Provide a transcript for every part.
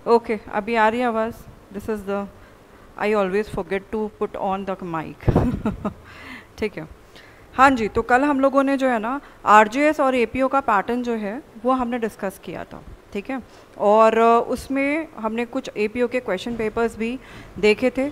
Okay अभी आ रही है आवाज़? This is the I always forget to put on the mic. ठीक है। हाँ जी, तो कल हम लोगों ने जो है ना आरजेएस और एपीओ का पैटर्न जो है वो हमने डिस्कस किया था। ठीक है, और उसमें हमने कुछ एपीओ के क्वेश्चन पेपर्स भी देखे थे।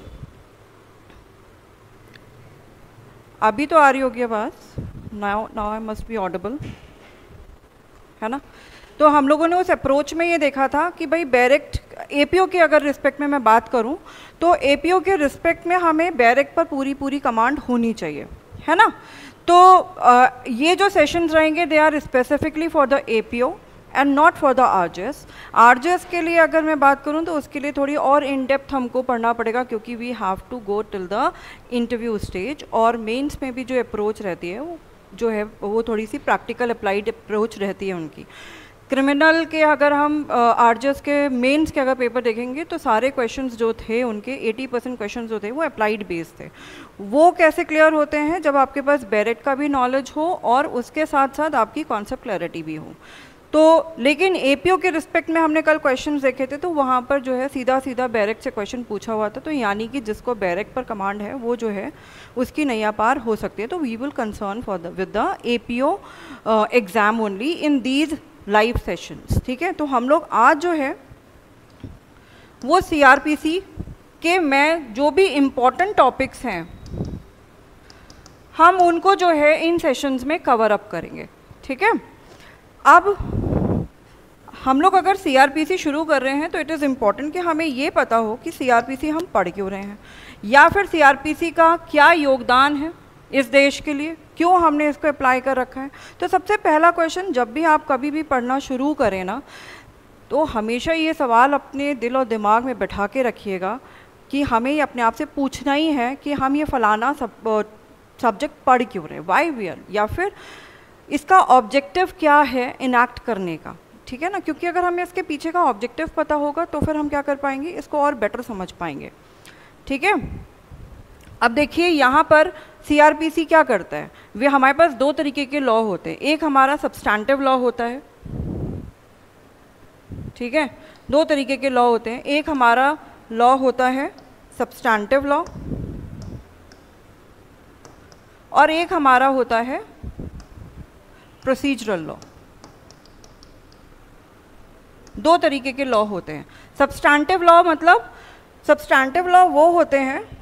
अभी तो आ रही होगी आवाज़? Now now I must be audible, है ना? तो हम लोगों ने उस अप्रोच में ये देखा था कि भाई बैरेक्ट एपीओ के अगर रिस्पेक्ट में मैं बात करूं तो एपीओ के रिस्पेक्ट में हमें बैरेक्ट पर पूरी कमांड होनी चाहिए, है ना? तो ये जो सेशंस रहेंगे they are specifically for the APO and not for the RJS. RJS के लिए अगर मैं बात करूं तो उसके लिए थोड़ी और इन डेप्थ हमको पढ़ना पड़ेगा, क्योंकि we have to go till the interview stage. और मेंस में भी जो अप्रोच रहती है वो जो है वो थोड़ी सी प्रैक्टिकल अप्लाइड अप्रोच रहती है उनकी। क्रिमिनल के अगर हम आरजेएस के मेंस के अगर पेपर देखेंगे तो सारे क्वेश्चंस जो थे उनके 80% क्वेश्चंस जो थे वो अप्लाइड बेस थे। वो कैसे क्लियर होते हैं? जब आपके पास बैरेट का भी नॉलेज हो और उसके साथ साथ आपकी कॉन्सेप्ट क्लैरिटी भी हो। तो लेकिन एपीओ के रिस्पेक्ट में हमने कल क्वेश्चंस देखे थे तो वहाँ पर जो है सीधा सीधा बैरेक से क्वेश्चन पूछा हुआ था। तो यानी कि जिसको बैरेक पर कमांड है वो जो है उसकी नैया पार हो सकती है। तो we will concern for the with the APO exam only in these live sessions. ठीक है, तो हम लोग आज जो है वो सीआरपीसी के मैं जो भी इम्पोर्टेंट टॉपिक्स हैं हम उनको जो है इन सेशंस में कवर अप करेंगे। ठीक है, अब हम लोग अगर सीआरपीसी शुरू कर रहे हैं तो इट इज़ इम्पॉर्टेंट कि हमें ये पता हो कि सीआरपीसी हम पढ़ क्यों रहे हैं, या फिर सीआरपीसी का क्या योगदान है इस देश के लिए, क्यों हमने इसको अप्लाई कर रखा है। तो सबसे पहला क्वेश्चन, जब भी आप कभी भी पढ़ना शुरू करें ना तो हमेशा ये सवाल अपने दिल और दिमाग में बैठा के रखिएगा कि हमें ये अपने आप से पूछना ही है कि हम ये फलाना सब्जेक्ट पढ़ क्यों रहे हैं, वाई वी आर, या फिर इसका ऑब्जेक्टिव क्या है इनैक्ट करने का। ठीक है ना, क्योंकि अगर हमें इसके पीछे का ऑब्जेक्टिव पता होगा तो फिर हम क्या कर पाएंगे, इसको और बेटर समझ पाएंगे। ठीक है, अब देखिए यहाँ पर सीआरपीसी क्या करता है। वे हमारे पास दो तरीके के लॉ होते हैं, एक हमारा सब्सटैंटिव लॉ होता है। ठीक है, दो तरीके के लॉ होते हैं, एक हमारा लॉ होता है सब्सटैंटिव लॉ और एक हमारा होता है प्रोसीजरल लॉ। दो तरीके के लॉ होते हैं। सब्सटैंटिव लॉ मतलब सब्सटैंटिव लॉ वो होते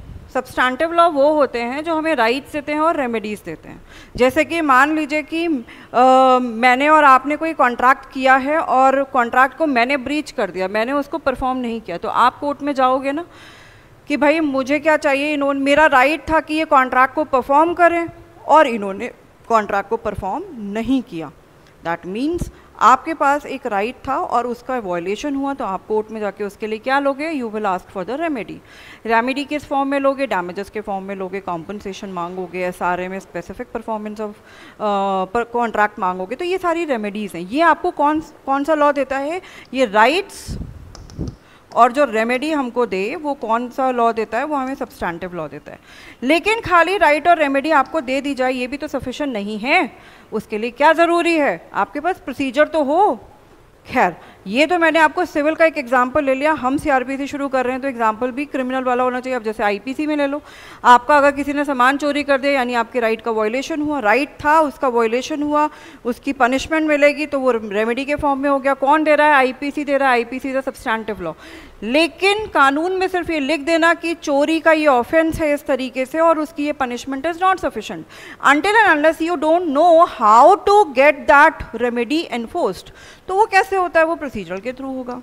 हैं जो हमें राइट्स देते हैं और रेमेडीज़ देते हैं। जैसे कि मान लीजिए कि मैंने और आपने कोई कॉन्ट्रैक्ट किया है और कॉन्ट्रैक्ट को मैंने ब्रीच कर दिया, मैंने उसको परफॉर्म नहीं किया, तो आप कोर्ट में जाओगे ना कि भाई मुझे क्या चाहिए, इन्होंने मेरा राइट था कि ये कॉन्ट्रैक्ट को परफॉर्म करें और इन्होंने कॉन्ट्रैक्ट को परफॉर्म नहीं किया। दैट मीन्स आपके पास एक राइट था और उसका वायलेशन हुआ, तो आप कोर्ट में जाके उसके लिए क्या लोगे, you will ask for the remedy. Remedy किस फॉर्म में लोगे, डैमेजेस के फॉर्म में लोगे, कॉम्पनसेशन मांगोगे, एसआरए में स्पेसिफिक परफॉर्मेंस ऑफ कॉन्ट्रैक्ट मांगोगे। तो ये सारी रेमेडीज़ हैं। ये आपको कौन सा लॉ देता है, ये राइट्स, और जो रेमेडी हमको दे वो कौन सा लॉ देता है, वो हमें सब्सटैंटिव लॉ देता है। लेकिन खाली राइट और रेमेडी आपको दे दी जाए ये भी तो सफिशिएंट नहीं है। उसके लिए क्या ज़रूरी है, आपके पास प्रोसीजर तो हो। खैर, ये तो मैंने आपको सिविल का एक एग्जांपल ले लिया, हम सीआरपीसी शुरू कर रहे हैं तो एग्जांपल भी क्रिमिनल वाला होना चाहिए। अब जैसे आईपीसी में ले लो, आपका अगर किसी ने सामान चोरी कर दिया यानी आपके राइट का वायलेशन हुआ, राइट था उसका वायलेशन हुआ, उसकी पनिशमेंट मिलेगी, तो वो रेमेडी के फॉर्म में हो गया। कौन दे रहा है, आईपीसी दे रहा है, IPC is a substantive law. लेकिन कानून में सिर्फ ये लिख देना कि चोरी का ये ऑफेंस है इस तरीके से और उसकी ये punishment is not sufficient until and unless you don't know how to get that remedy enforced. तो वो कैसे होता है, वो प्रोसीजर के थ्रू होगा।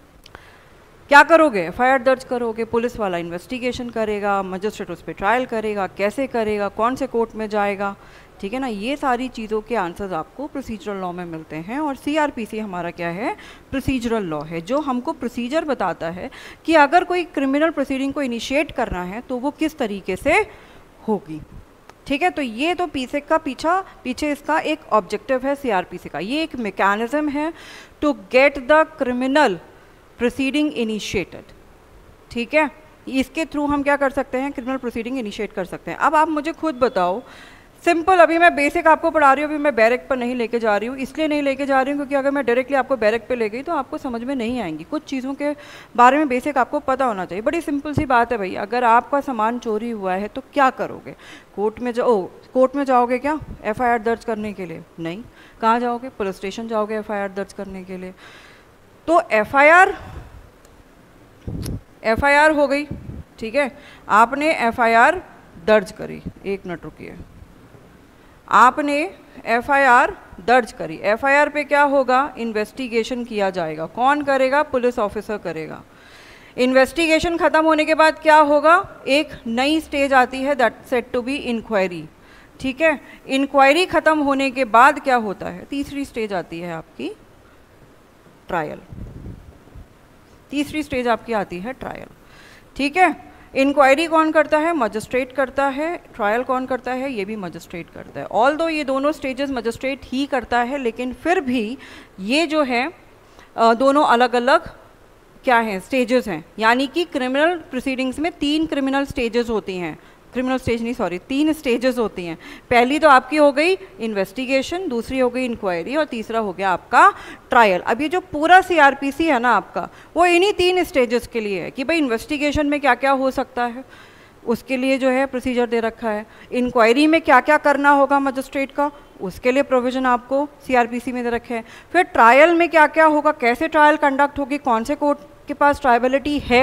क्या करोगे, एफआईआर दर्ज करोगे, पुलिस वाला इन्वेस्टिगेशन करेगा, मजिस्ट्रेट उस पर ट्रायल करेगा, कैसे करेगा, कौन से कोर्ट में जाएगा। ठीक है ना, ये सारी चीज़ों के आंसर्स आपको प्रोसीजरल लॉ में मिलते हैं। और सीआरपीसी हमारा क्या है, प्रोसीजरल लॉ है, जो हमको प्रोसीजर बताता है कि अगर कोई क्रिमिनल प्रोसीडिंग को इनिशिएट करना है तो वो किस तरीके से होगी। ठीक है, तो ये तो पीछे इसका एक ऑब्जेक्टिव है सीआरपीसी का, ये एक मैकेनिज्म है to get the criminal proceeding initiated. ठीक है, इसके थ्रू हम क्या कर सकते हैं, क्रिमिनल प्रोसीडिंग इनिशिएट कर सकते हैं। अब आप मुझे खुद बताओ, सिंपल, अभी मैं बेसिक आपको पढ़ा रही हूँ, अभी मैं बैरक पर नहीं लेके जा रही हूँ। इसलिए नहीं लेके जा रही हूँ क्योंकि अगर मैं डायरेक्टली आपको बैरक पे ले गई तो आपको समझ में नहीं आएंगी। कुछ चीज़ों के बारे में बेसिक आपको पता होना चाहिए। बड़ी सिंपल सी बात है भाई, अगर आपका सामान चोरी हुआ है तो क्या करोगे? कोर्ट में जाओगे क्या FIR दर्ज करने के लिए? नहीं। कहाँ जाओगे? पुलिस स्टेशन जाओगे FIR दर्ज करने के लिए। तो FIR हो गई, ठीक है, आपने FIR दर्ज करी। एक मिनट रुकिए, आपने FIR दर्ज करी। FIR पे क्या होगा? इन्वेस्टिगेशन किया जाएगा। कौन करेगा? पुलिस ऑफिसर करेगा। इन्वेस्टिगेशन खत्म होने के बाद क्या होगा? एक नई स्टेज आती है, that set to be inquiry, ठीक है। इंक्वायरी खत्म होने के बाद क्या होता है? तीसरी स्टेज आती है आपकी ट्रायल। तीसरी स्टेज आपकी आती है ट्रायल, ठीक है। इंक्वायरी कौन करता है? मजिस्ट्रेट करता है। ट्रायल कौन करता है? ये भी मजिस्ट्रेट करता है। ऑल्दो ये दोनों स्टेजेस मजिस्ट्रेट ही करता है, लेकिन फिर भी ये जो है दोनों अलग अलग क्या हैं? स्टेजेस हैं। यानी कि क्रिमिनल प्रोसीडिंग्स में 3 क्रिमिनल स्टेजेस होती हैं। क्रिमिनल स्टेज नहीं, सॉरी, 3 स्टेजेस होती हैं। पहली तो आपकी हो गई इन्वेस्टिगेशन, दूसरी हो गई इंक्वायरी और तीसरा हो गया आपका ट्रायल। अब ये जो पूरा CRPC है ना आपका, वो इन्हीं 3 स्टेजेस के लिए है कि भाई इन्वेस्टिगेशन में क्या क्या हो सकता है, उसके लिए जो है प्रोसीजर दे रखा है। इंक्वायरी में क्या क्या करना होगा मजिस्ट्रेट का, उसके लिए प्रोविज़न आपको CRPC में दे रखे हैं। फिर ट्रायल में क्या क्या होगा, कैसे ट्रायल कंडक्ट होगी, कौन से कोर्ट के पास ट्रायबिलिटी है,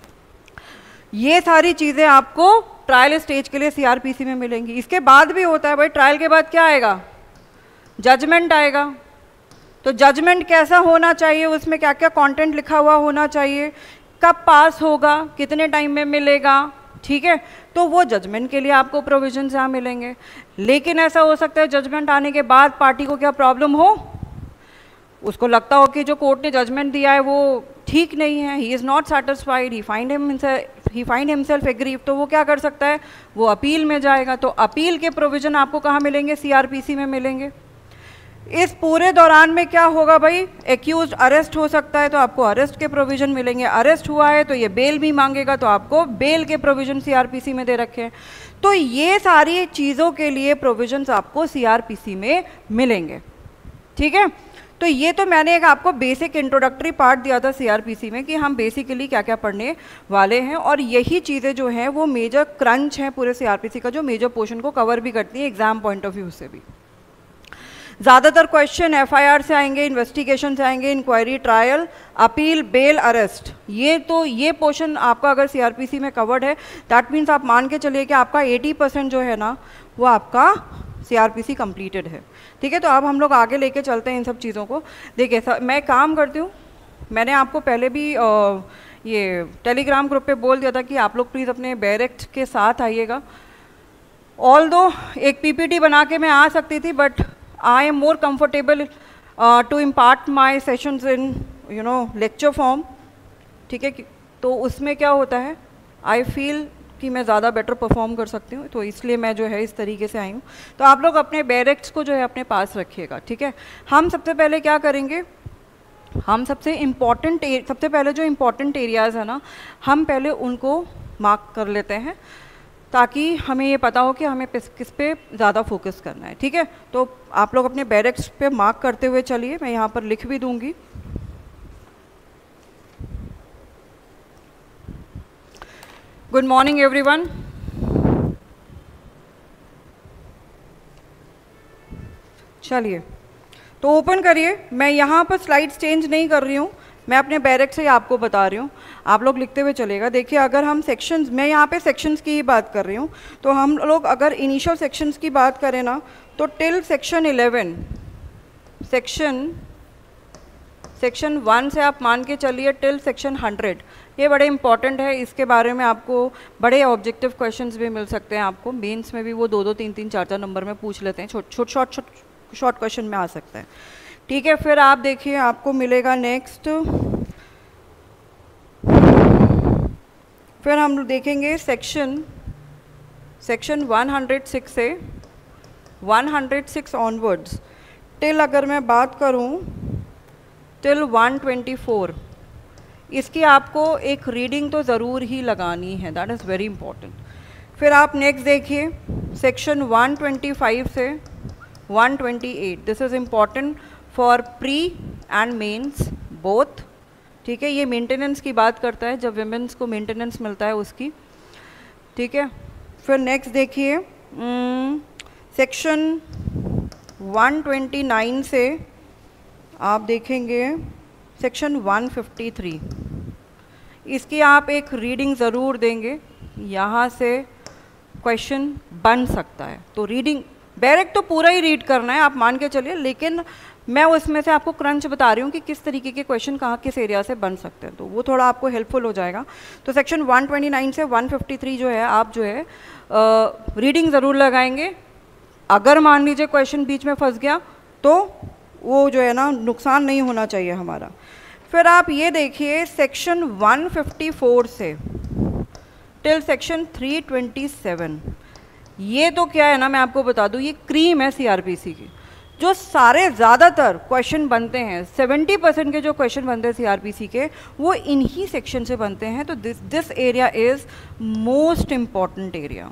ये सारी चीज़ें आपको ट्रायल स्टेज के लिए CRPC में मिलेंगी। इसके बाद भी होता है भाई, ट्रायल के बाद क्या आएगा? जजमेंट आएगा। तो जजमेंट कैसा होना चाहिए, उसमें क्या क्या कंटेंट लिखा हुआ होना चाहिए, कब पास होगा, कितने टाइम में मिलेगा, ठीक है। तो वो जजमेंट के लिए आपको प्रोविजन यहाँ मिलेंगे। लेकिन ऐसा हो सकता है जजमेंट आने के बाद पार्टी को क्या प्रॉब्लम हो, उसको लगता हो कि जो कोर्ट ने जजमेंट दिया है वो ठीक नहीं है, he is not satisfied, he find himself aggrieved, तो वो क्या कर सकता है? वो अपील में जाएगा। तो अपील के प्रोविज़न आपको कहाँ मिलेंगे? CRPC में मिलेंगे। इस पूरे दौरान में क्या होगा भाई? एक्यूज अरेस्ट हो सकता है तो आपको अरेस्ट के प्रोविज़न मिलेंगे। अरेस्ट हुआ है तो ये बेल भी मांगेगा तो आपको बेल के प्रोविज़न CRPC में दे रखे हैं। तो ये सारी चीज़ों के लिए प्रोविज़न्स आपको CRPC में मिलेंगे, ठीक है। तो ये तो मैंने एक आपको बेसिक इंट्रोडक्टरी पार्ट दिया था CRPC में कि हम बेसिकली क्या क्या पढ़ने वाले हैं, और यही चीज़ें जो हैं वो मेजर क्रंच हैं पूरे CRPC का, जो मेजर पोर्शन को कवर भी करती है एग्जाम पॉइंट ऑफ व्यू से भी। ज़्यादातर क्वेश्चन FIR से आएंगे, इन्वेस्टिगेशन से आएंगे, inquiry, trial, appeal, bail, arrest. ये पोर्शन आपका अगर CRPC में कवर्ड है, दैट मीन्स आप मान के चलिए कि आपका 80% जो है ना वो आपका CRPC कंप्लीटेड है, ठीक है। तो अब हम लोग आगे लेके चलते हैं इन सब चीज़ों को। देखिए मैं काम करती हूँ, मैंने आपको पहले भी ये टेलीग्राम ग्रुप पे बोल दिया था कि आप लोग प्लीज़ अपने बैरक के साथ आइएगा। ऑल्दो एक PPT बना के मैं आ सकती थी, but I am more comfortable to impart my sessions in lecture form, ठीक है। तो उसमें क्या होता है, आई फील कि मैं ज़्यादा बेटर परफॉर्म कर सकती हूँ, तो इसलिए मैं जो है इस तरीके से आई हूँ। तो आप लोग अपने बैरक्स को जो है अपने पास रखिएगा, ठीक है। हम सबसे पहले क्या करेंगे, हम सबसे पहले जो इम्पॉर्टेंट एरियाज़ है ना, हम पहले उनको मार्क कर लेते हैं ताकि हमें ये पता हो कि हमें किस पे ज़्यादा फोकस करना है, ठीक है। तो आप लोग अपने बैरक्स पे मार्क करते हुए चलिए, मैं यहाँ पर लिख भी दूँगी। Good morning everyone. चलिए तो ओपन करिए। मैं यहाँ पर स्लाइड्स चेंज नहीं कर रही हूँ, मैं अपने बैरक से ही आपको बता रही हूँ, आप लोग लिखते हुए चलेगा। देखिए अगर हम सेक्शंस, मैं यहाँ पे सेक्शंस की ही बात कर रही हूँ, तो हम लोग अगर इनिशियल सेक्शंस की बात करें ना, तो टिल सेक्शन 11, सेक्शन 1 से आप मान के चलिए टिल सेक्शन 100, ये बड़े इंपॉर्टेंट है। इसके बारे में आपको बड़े ऑब्जेक्टिव क्वेश्चंस भी मिल सकते हैं, आपको मेंस में भी वो 2-2, 3-3, 4-4 नंबर में पूछ लेते हैं, शॉर्ट क्वेश्चन में आ सकता है, ठीक है। फिर आप देखिए आपको मिलेगा नेक्स्ट, फिर हम देखेंगे सेक्शन 106 से 106 ऑनवर्ड्स टिल, अगर मैं बात करूं टिल 124, इसकी आपको एक रीडिंग तो ज़रूर ही लगानी है, दैट इज़ वेरी इंपॉर्टेंट। फिर आप नेक्स्ट देखिए सेक्शन 125 से 128, this is important for pre and mains both, ठीक है। ये मेंटेनेंस की बात करता है, जब विमेंस को मेंटेनेंस मिलता है उसकी, ठीक है। फिर नेक्स्ट देखिए सेक्शन 129 से आप देखेंगे सेक्शन 153, इसकी आप एक रीडिंग ज़रूर देंगे, यहाँ से क्वेश्चन बन सकता है। तो रीडिंग डायरेक्ट तो पूरा ही रीड करना है, आप मान के चलिए, लेकिन मैं उसमें से आपको क्रंच बता रही हूँ कि किस तरीके के क्वेश्चन कहाँ किस एरिया से बन सकते हैं, तो वो थोड़ा आपको हेल्पफुल हो जाएगा। तो सेक्शन 129 से 153 जो है आप जो है रीडिंग ज़रूर लगाएंगे। अगर मान लीजिए क्वेश्चन बीच में फंस गया तो वो जो है ना नुकसान नहीं होना चाहिए हमारा। फिर आप ये देखिए सेक्शन 154 से टिल सेक्शन 327, ये तो क्या है ना, मैं आपको बता दूँ, ये क्रीम है सीआरपीसी की। जो सारे ज़्यादातर क्वेश्चन बनते हैं, 70% के जो क्वेश्चन बनते हैं सीआरपीसी के, वो इन्हीं सेक्शन से बनते हैं। तो this area is most important area,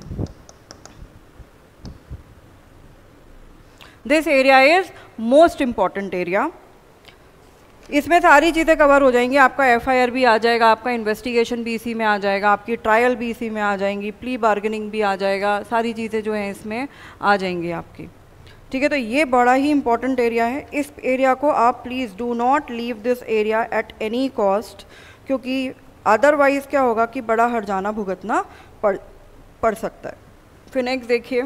this area is most important area. इसमें सारी चीज़ें कवर हो जाएंगी, आपका एफआईआर भी आ जाएगा, आपका इन्वेस्टिगेशन भी इसी में आ जाएगा, आपकी ट्रायल भी इसी में आ जाएंगी, प्ली बार्गेनिंग भी आ जाएगा, सारी चीज़ें जो हैं इसमें आ जाएंगी आपकी, ठीक है। तो ये बड़ा ही इंपॉर्टेंट एरिया है, इस एरिया को आप please do not leave this area at any cost, क्योंकि अदरवाइज़ क्या होगा कि बड़ा हर्जाना भुगतना पड़ सकता है। फिर नेक्स्ट देखिए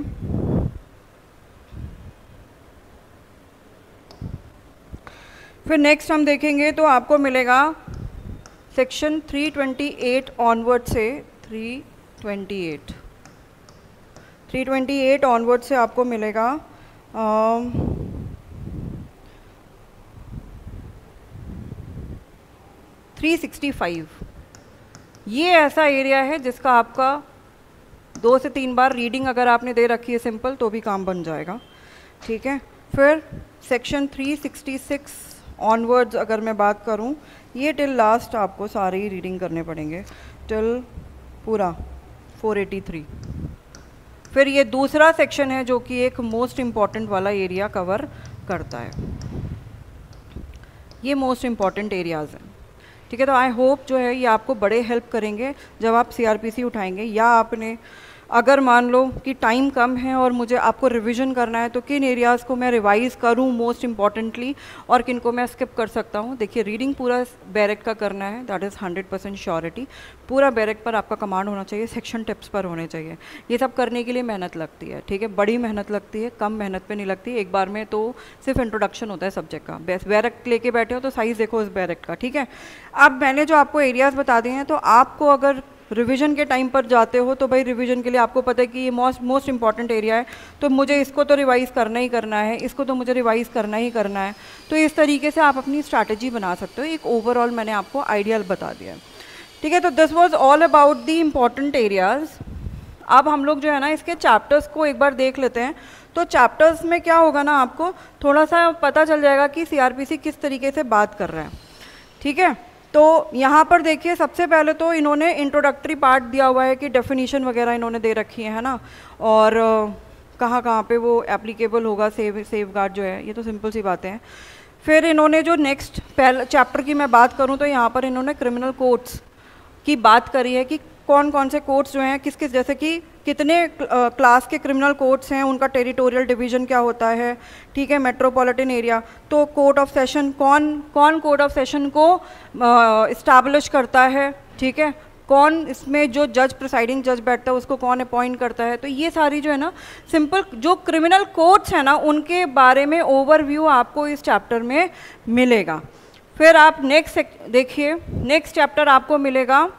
फिर नेक्स्ट हम देखेंगे तो आपको मिलेगा सेक्शन 328 ऑनवर्ड से 328 ऑनवर्ड से आपको मिलेगा 365। ये ऐसा एरिया है जिसका आपका 2 से 3 बार रीडिंग अगर आपने दे रखी है सिंपल तो भी काम बन जाएगा, ठीक है। फिर सेक्शन 366 ऑनवर्ड्स अगर मैं बात करूं, ये टिल लास्ट आपको सारे ही रीडिंग करने पड़ेंगे, टिल पूरा 483। फिर ये दूसरा सेक्शन है जो कि एक मोस्ट इम्पॉर्टेंट वाला एरिया कवर करता है, ये मोस्ट इम्पॉर्टेंट एरियाज़ हैं, ठीक है। तो आई होप जो है ये आपको बड़े हेल्प करेंगे जब आप सीआरपीसी उठाएंगे, या आपने अगर मान लो कि टाइम कम है और मुझे आपको रिवीजन करना है तो किन एरियाज़ को मैं रिवाइज़ करूं मोस्ट इम्पॉर्टेंटली और किन को मैं स्किप कर सकता हूं। देखिए रीडिंग पूरा बैरक का करना है, दैट इज़ 100% श्योरिटी, पूरा बैरक पर आपका कमांड होना चाहिए, सेक्शन टिप्स पर होने चाहिए। ये सब करने के लिए मेहनत लगती है, ठीक है, बड़ी मेहनत लगती है, कम मेहनत पे नहीं लगती। एक बार में तो सिर्फ इंट्रोडक्शन होता है सब्जेक्ट का, बैरक लेके बैठे हो तो साइज़ देखो उस बैरक का, ठीक है। अब मैंने जो आपको एरियाज़ बता दिए हैं, तो आपको अगर रिवीजन के टाइम पर जाते हो तो भाई रिवीजन के लिए आपको पता है कि ये मोस्ट इंपॉर्टेंट एरिया है, तो मुझे इसको तो रिवाइज़ करना ही करना है, इसको तो मुझे रिवाइज़ करना ही करना है। तो इस तरीके से आप अपनी स्ट्रैटेजी बना सकते हो। एक ओवरऑल मैंने आपको आइडियल बता दिया, ठीक है। तो this was all about the important areas. अब हम लोग जो है ना इसके चैप्टर्स को एक बार देख लेते हैं। तो चैप्टर्स में क्या होगा ना, आपको थोड़ा सा पता चल जाएगा कि सीआरपीसी किस तरीके से बात कर रहा है, ठीक है। तो यहाँ पर देखिए सबसे पहले तो इन्होंने इंट्रोडक्टरी पार्ट दिया हुआ है कि डेफिनेशन वगैरह इन्होंने दे रखी है ना, और कहाँ कहाँ पे वो एप्लीकेबल होगा सेफ गार्ड जो है, ये तो सिंपल सी बातें हैं। फिर इन्होंने जो नेक्स्ट पहले चैप्टर की मैं बात करूँ तो यहाँ पर इन्होंने क्रिमिनल कोड्स की बात करी है कि कौन कौन से कोड्स जो हैं किस किस, जैसे कि कितने क्लास के क्रिमिनल कोड्स हैं, उनका टेरिटोरियल डिवीज़न क्या होता है, ठीक है, मेट्रोपॉलिटन एरिया, तो कोर्ट ऑफ सेशन कौन कोर्ट ऑफ सेशन को इस्टेब्लिश करता है, ठीक है, कौन इसमें जो जज प्रिसाइडिंग जज बैठता है उसको कौन अपॉइंट करता है। तो ये सारी जो है ना सिंपल जो क्रिमिनल कोड्स हैं ना उनके बारे में ओवरव्यू आपको इस चैप्टर में मिलेगा। फिर आप नेक्स्ट देखिए, नेक्स्ट चैप्टर आपको मिलेगा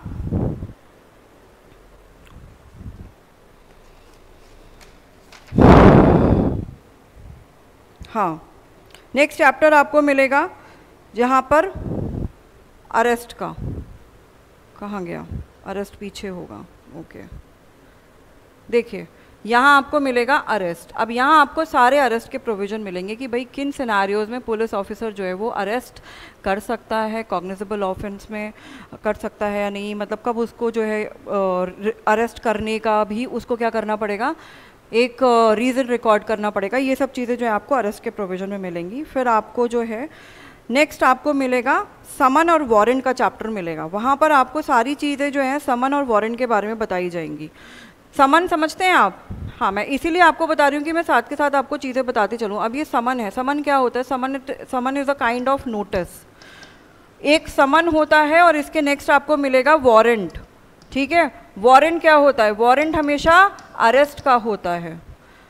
हाँ, नेक्स्ट चैप्टर आपको मिलेगा जहाँ पर अरेस्ट का, कहाँ गया अरेस्ट, पीछे होगा, ओके। देखिए यहाँ आपको मिलेगा अरेस्ट। अब यहाँ आपको सारे अरेस्ट के प्रोविज़न मिलेंगे कि भाई किन सिनारियोज़ में पुलिस ऑफिसर जो है वो अरेस्ट कर सकता है, कॉग्निजेबल ऑफेंस में कर सकता है या नहीं, मतलब कब उसको जो है अरेस्ट करने का भी उसको क्या करना पड़ेगा, एक रीज़न रिकॉर्ड करना पड़ेगा। ये सब चीज़ें जो है आपको अरेस्ट के प्रोविज़न में मिलेंगी। फिर आपको जो है नेक्स्ट आपको मिलेगा समन और वारंट का चैप्टर मिलेगा। वहाँ पर आपको सारी चीज़ें जो हैं समन और वारंट के बारे में बताई जाएंगी। समन समझते हैं आप? हाँ, मैं इसीलिए आपको बता रही हूँ कि मैं साथ के साथ आपको चीज़ें बताती चलूँ। अब ये समन है, समन क्या होता है? Summon is a kind of notice. एक समन होता है और इसके नेक्स्ट आपको मिलेगा वारंट। ठीक है, वारंट क्या होता है? वारंट हमेशा अरेस्ट का होता है।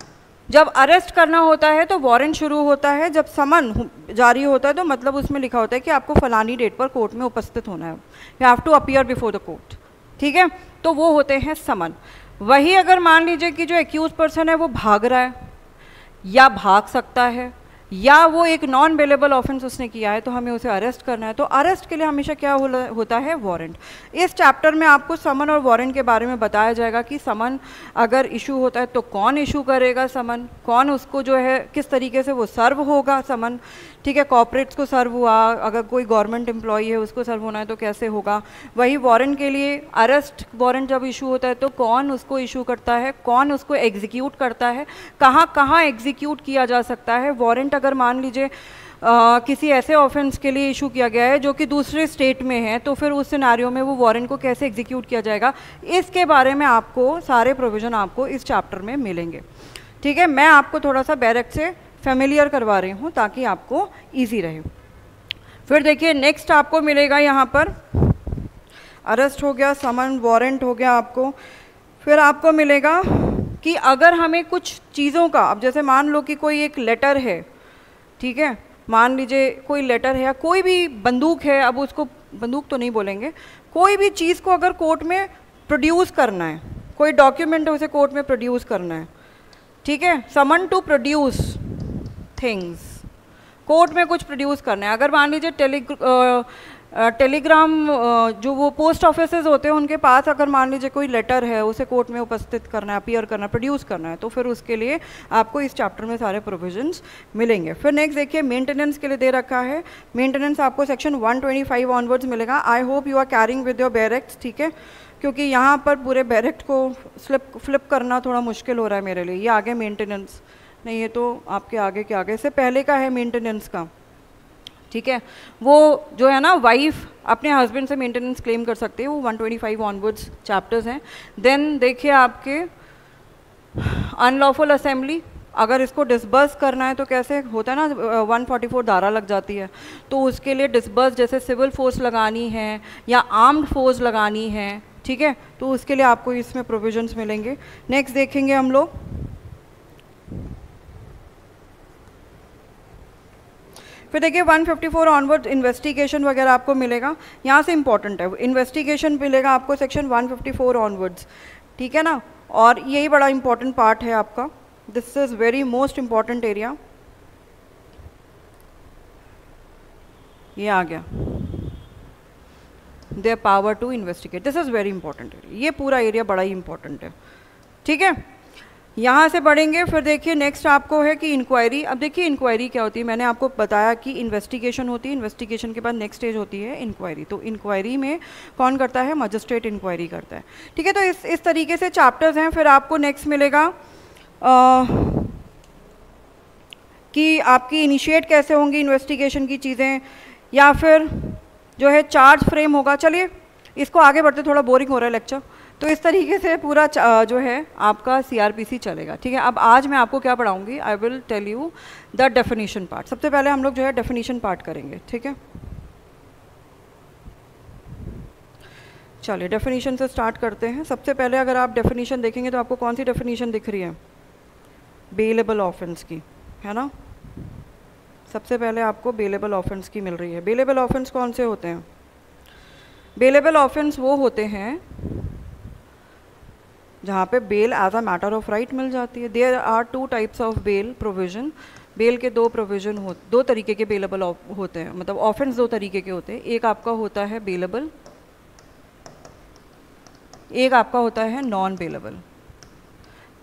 जब अरेस्ट करना होता है तो वारंट शुरू होता है, जब समन जारी होता है तो मतलब उसमें लिखा होता है कि आपको फलानी डेट पर कोर्ट में उपस्थित होना है, you have to appear before the court. ठीक है, तो वो होते हैं समन। वही अगर मान लीजिए कि जो एक्यूज पर्सन है वो भाग रहा है या भाग सकता है या वो एक नॉन बेलेबल ऑफेंस उसने किया है तो हमें उसे अरेस्ट करना है, तो अरेस्ट के लिए हमेशा क्या होता है? वारंट। इस चैप्टर में आपको समन और वारंट के बारे में बताया जाएगा कि समन अगर इशू होता है तो कौन इशू करेगा समन, कौन उसको जो है किस तरीके से वो सर्व होगा समन। ठीक है, कॉर्पोरेट्स को सर्व हुआ, अगर कोई गवर्नमेंट एम्प्लॉई है उसको सर्व होना है तो कैसे होगा। वही वारंट के लिए अरेस्ट वारंट जब इशू होता है तो कौन उसको इशू करता है, कौन उसको एग्जीक्यूट करता है, कहाँ कहाँ एग्जीक्यूट किया जा सकता है। वारंट अगर मान लीजिए किसी ऐसे ऑफेंस के लिए इशू किया गया है जो कि दूसरे स्टेट में है तो फिर उस सिनारियो में वो वारंट को कैसे एग्जीक्यूट किया जाएगा, इसके बारे में आपको सारे प्रोविज़न आपको इस चैप्टर में मिलेंगे। ठीक है, मैं आपको थोड़ा सा बैरेक्ट से फेमिलियर करवा रही हूँ ताकि आपको ईजी रहे। फिर देखिए नेक्स्ट आपको मिलेगा यहाँ पर अरेस्ट हो गया, समन, वारंट हो गया आपको। फिर आपको मिलेगा कि अगर हमें कुछ चीज़ों का, अब जैसे मान लो कि कोई एक लेटर है, ठीक है, मान लीजिए कोई लेटर है या कोई भी बंदूक है, अब उसको बंदूक तो नहीं बोलेंगे, कोई भी चीज़ को अगर कोर्ट में प्रोड्यूस करना है, कोई डॉक्यूमेंट है उसे कोर्ट में प्रोड्यूस करना है। ठीक है, summon to produce things, court में कुछ प्रोड्यूस करना है। अगर मान लीजिए टेलीग्राम जो वो पोस्ट ऑफिसेज होते हैं उनके पास अगर मान लीजिए कोई लेटर है उसे कोर्ट में उपस्थित करना है, अपीयर करना, प्रोड्यूस करना है, तो फिर उसके लिए आपको इस चैप्टर में सारे प्रोविजंस मिलेंगे। फिर नेक्स्ट देखिए मेंटेनेंस के लिए दे रखा है, मेंटेनेंस आपको सेक्शन 125 ऑनवर्ड्स मिलेगा। I hope you are carrying with your bare acts. ठीक है, क्योंकि यहाँ पर पूरे बैरेक्ट को फ्लिप करना थोड़ा मुश्किल हो रहा है मेरे लिए। ये आगे मेंटेनेंस नहीं, ये तो आपके आगे के आगे से पहले का है मेंटेनेंस का। ठीक है, वो जो है ना वाइफ अपने हस्बैंड से मेंटेनेंस क्लेम कर सकते हैं, वो 125 ऑनवर्ड्स चैप्टर्स हैं। देन देखिए आपके अनलॉफुल असेंबली, अगर इसको डिसबर्स करना है तो कैसे होता है ना, 144 धारा लग जाती है, तो उसके लिए डिसबर्स जैसे सिविल फोर्स लगानी है या आर्म्ड फोर्स लगानी है। ठीक है, तो उसके लिए आपको इसमें प्रोविजंस मिलेंगे। नेक्स्ट देखेंगे हम लोग फिर देखिए 154 ऑनवर्ड इन्वेस्टिगेशन वगैरह आपको मिलेगा, यहाँ से इंपॉर्टेंट है इन्वेस्टिगेशन मिलेगा आपको सेक्शन 154 ऑनवर्ड्स। ठीक है ना, और यही बड़ा इंपॉर्टेंट पार्ट है आपका, this is very most important area. ये आ गया their power to investigate, this is very important area, ये पूरा एरिया बड़ा ही इंपॉर्टेंट है। ठीक है, यहाँ से पढ़ेंगे। फिर देखिए नेक्स्ट आपको है कि इंक्वायरी। अब देखिए इंक्वायरी क्या होती है, मैंने आपको बताया कि इन्वेस्टिगेशन होती है, इन्वेस्टिगेशन के बाद नेक्स्ट स्टेज होती है इंक्वायरी। तो इंक्वायरी में कौन करता है? मजिस्ट्रेट इंक्वायरी करता है। ठीक है, तो इस तरीके से चैप्टर्स हैं। फिर आपको नेक्स्ट मिलेगा कि आपकी इनिशिएट कैसे होंगी इन्वेस्टिगेशन की चीज़ें, या फिर जो है चार्ज फ्रेम होगा। चलिए इसको आगे बढ़ते, थोड़ा बोरिंग हो रहा है लेक्चर, तो इस तरीके से पूरा जो है आपका सीआरपीसी चलेगा। ठीक है, अब आज मैं आपको क्या पढ़ाऊंगी, I will tell you the definition part. सबसे पहले हम लोग जो है डेफिनेशन पार्ट करेंगे। ठीक है, चलिए डेफिनेशन से स्टार्ट करते हैं। सबसे पहले अगर आप डेफिनेशन देखेंगे तो आपको कौन सी डेफिनेशन दिख रही है? बेलेबल ऑफेंस की, है ना। सबसे पहले आपको बेलेबल ऑफेंस की मिल रही है। बेलेबल ऑफेंस कौन से होते हैं? बेलेबल ऑफेंस वो होते हैं जहाँ पे bail as a matter of right मिल जाती है। There are 2 types of bail provision. Bail के 2 प्रोविजन दो तरीके के बेलेबल होते हैं, मतलब ऑफेंस 2 तरीके के होते हैं। एक आपका होता है बेलेबल, एक आपका होता है नॉन बेलेबल।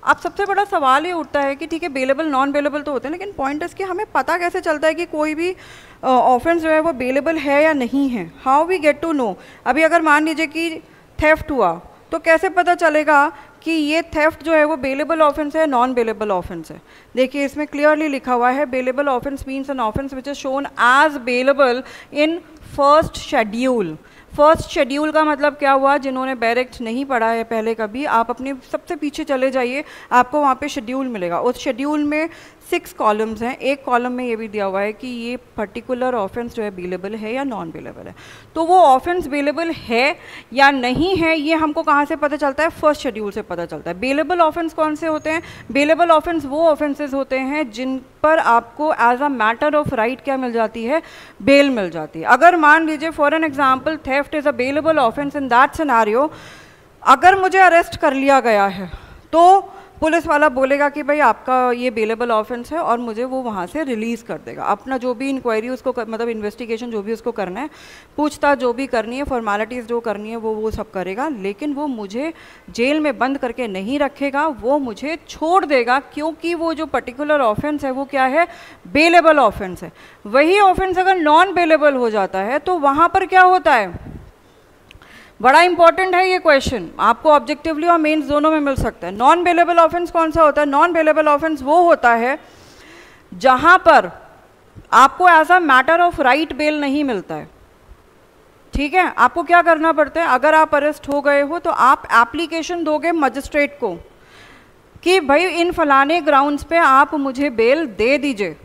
अब सबसे बड़ा सवाल ये उठता है कि ठीक है बेलेबल नॉन बेलेबल तो होते हैं, लेकिन पॉइंट है कि हमें पता कैसे चलता है कि कोई भी ऑफेंस जो है वो बेलेबल है या नहीं है। How we get to know. अभी अगर मान लीजिए कि थेफ्ट हुआ तो कैसे पता चलेगा कि ये थेफ्ट जो है वो बेलेबल ऑफेंस है, नॉन बेलेबल ऑफेंस है। देखिए इसमें क्लियरली लिखा हुआ है bailable offence means an offence which is shown as bailable in first schedule. First schedule का मतलब क्या हुआ, जिन्होंने बैरेक्ट नहीं पढ़ा है पहले कभी, आप अपने सबसे पीछे चले जाइए, आपको वहाँ पे शेड्यूल मिलेगा। उस शेड्यूल में 6 कॉलम्स हैं, एक कॉलम में ये भी दिया हुआ है कि ये पर्टिकुलर ऑफेंस जो है बेलेबल है या नॉन बेलेबल है। तो वो ऑफेंस बेलेबल है या नहीं है ये हमको कहाँ से पता चलता है, फर्स्ट शेड्यूल से पता चलता है। बेलेबल ऑफेंस कौन से होते हैं, बेलेबल ऑफेंस वो ऑफेंसेस होते हैं जिन पर आपको as a matter of right क्या मिल जाती है, बेल मिल जाती है। अगर मान लीजिए for an example theft is a bailable offence, in that scenario अगर मुझे अरेस्ट कर लिया गया है तो पुलिस वाला बोलेगा कि भाई आपका ये बेलेबल ऑफेंस है और मुझे वो वहाँ से रिलीज़ कर देगा। अपना जो भी इंक्वायरी उसको मतलब इन्वेस्टिगेशन जो भी उसको करना है, पूछताछ जो भी करनी है, फॉर्मेलिटीज़ जो करनी है वो सब करेगा, लेकिन वो मुझे जेल में बंद करके नहीं रखेगा, वो मुझे छोड़ देगा, क्योंकि वो जो पर्टिकुलर ऑफेंस है वो क्या है, बेलेबल ऑफेंस है। वही ऑफेंस अगर नॉन बेलेबल हो जाता है तो वहाँ पर क्या होता है, बड़ा इंपॉर्टेंट है ये क्वेश्चन, आपको ऑब्जेक्टिवली और मेंस दोनों में मिल सकता है। नॉन बेलेबल ऑफेंस कौन सा होता है, नॉन बेलेबल ऑफेंस वो होता है जहां पर आपको as a matter of right bail नहीं मिलता है। ठीक है, आपको क्या करना पड़ता है, अगर आप अरेस्ट हो गए हो तो आप एप्लीकेशन दोगे मजिस्ट्रेट को कि भाई इन फलाने ग्राउंड्स पे आप मुझे बेल दे दीजिए।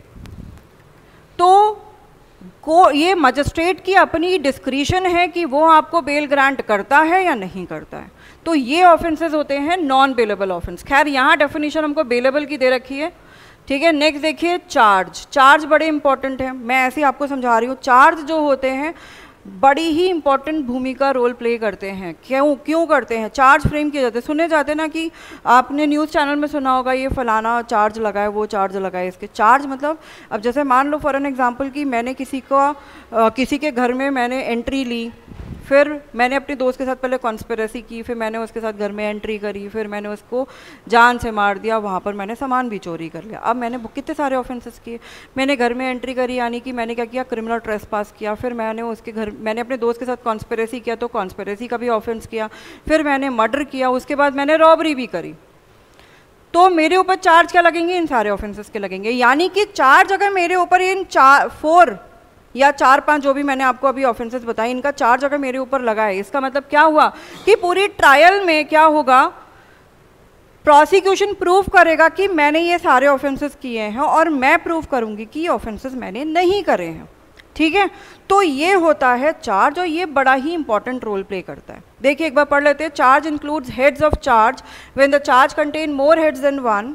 तो ये मजिस्ट्रेट की अपनी डिस्क्रिशन है कि वो आपको बेल ग्रांट करता है या नहीं करता है। तो ये ऑफेंसेस होते हैं नॉन बेलेबल ऑफेंस। खैर यहाँ डेफिनेशन हमको बेलेबल की दे रखी है। ठीक है, नेक्स्ट देखिए चार्ज। चार्ज बड़े इंपॉर्टेंट है, मैं ऐसे ही आपको समझा रही हूँ। चार्ज जो होते हैं बड़ी ही इंपॉर्टेंट भूमिका रोल प्ले करते हैं। क्यों करते हैं, चार्ज फ्रेम किए जाते हैं। सुने जाते हैं ना कि आपने न्यूज़ चैनल में सुना होगा ये फलाना चार्ज लगा है, वो चार्ज लगा है। इसके चार्ज मतलब अब जैसे मान लो फॉर एन एग्जांपल कि मैंने किसी के घर में मैंने एंट्री ली, फिर मैंने अपने दोस्त के साथ पहले कॉन्स्पिरेसी की, फिर मैंने उसके साथ घर में एंट्री करी, फिर मैंने उसको जान से मार दिया, वहाँ पर मैंने सामान भी चोरी कर लिया। अब मैंने कितने सारे ऑफेंसेस किए। मैंने घर में एंट्री करी यानी कि मैंने क्या किया, क्रिमिनल ट्रेसपास किया। फिर मैंने अपने दोस्त के साथ कॉन्स्पिरेसी किया तो कॉन्स्पिरेसी का भी ऑफेंस किया। फिर मैंने मर्डर किया, उसके बाद मैंने रॉबरी भी करी। तो मेरे ऊपर चार्ज क्या लगेंगे, इन सारे ऑफेंसेस के लगेंगे। यानी कि चार्ज अगर मेरे ऊपर इन 4 या 4-5 जो भी मैंने आपको अभी ऑफेंसेस बताए, इनका चार्ज अगर मेरे ऊपर लगा है, इसका मतलब क्या हुआ कि पूरी ट्रायल में क्या होगा, प्रोसिक्यूशन प्रूव करेगा कि मैंने ये सारे ऑफेंसेस किए हैं और मैं प्रूव करूंगी कि ये ऑफेंसेस मैंने नहीं करे हैं। ठीक है, तो ये होता है चार्ज और ये बड़ा ही इंपॉर्टेंट रोल प्ले करता है। देखिए एक बार पढ़ लेते हैं। Charge includes heads of charge when the charge contain more heads than one.